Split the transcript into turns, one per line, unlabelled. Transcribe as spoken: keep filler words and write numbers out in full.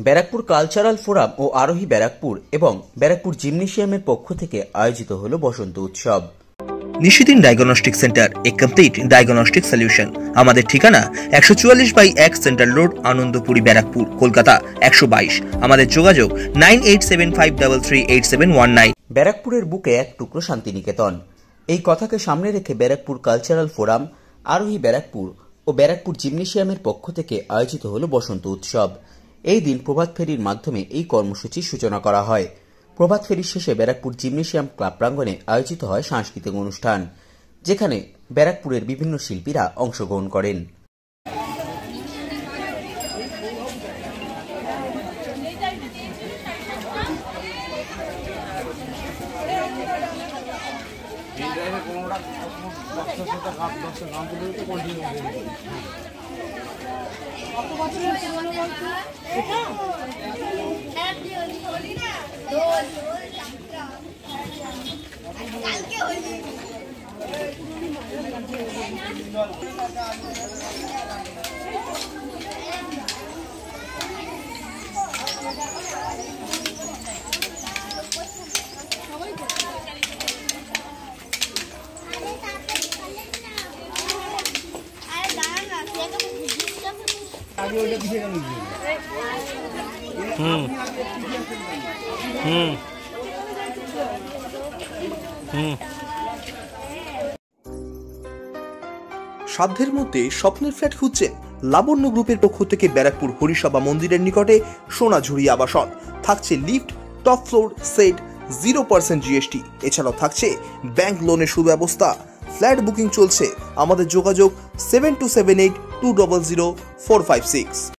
Barrackpore cultural forum ও আরোহী ব্যারাকপুর এবং ব্যারাকপুর জিমনেশিয়ামের পক্ষ থেকে আয়োজিত হলো বসন্ত উৎসব।
নিশিদিন diagnostic centre, a complete diagnostic solution. আমাদের ঠিকানা একশো চুয়াল্লিশ বাই এক সেন্ট্রাল রোড, আনন্দপুরি, ব্যারাকপুর, কলকাতা একশো বাইশ। আমাদের যোগাযোগ nine eight seven five three three eight seven one nine.
ব্যারাকপুরের বুকে এক টুকরো শান্তিনিকেতন, এই কথাকে সামনে রেখে ব্যারাকপুর কালচারাল ফোরাম, আরোহী ব্যারাকপুর ও ব্যারাকপুর জিমনেশিয়ামের পক্ষ থেকে আয়োজিত হলো বসন্ত উৎসব। এই দিন প্রভাত ফেরির মাধ্যমে এই কর্মসূচির সূচনা করা হয়। প্রভাত ফেরির শেষে ব্যারাকপুর জিমনেশিয়াম ক্লাব প্রাঙ্গণে আয়োজিত হয় সাংস্কৃতিক অনুষ্ঠান, যেখানে ব্যারাকপুরের বিভিন্ন শিল্পীরা অংশগ্রহণ করেন।
হুম হুম হুম
সাধ্যের মধ্যে স্বপ্নের ফ্ল্যাট খুঁজছেন? লাবণ্য গ্রুপের পক্ষ থেকে ব্যারাকপুর হরিসভা মন্দিরের নিকটে সোনাঝুরি আবাসন। থাকছে lift, top floor, set, zero percent GST. এছাড়াও থাকছে ব্যাংক লোনের সুব্যবস্থা। ফ্ল্যাট বুকিং চলছে। আমাদের যোগাযোগ seven two seven eight two double zero four five six.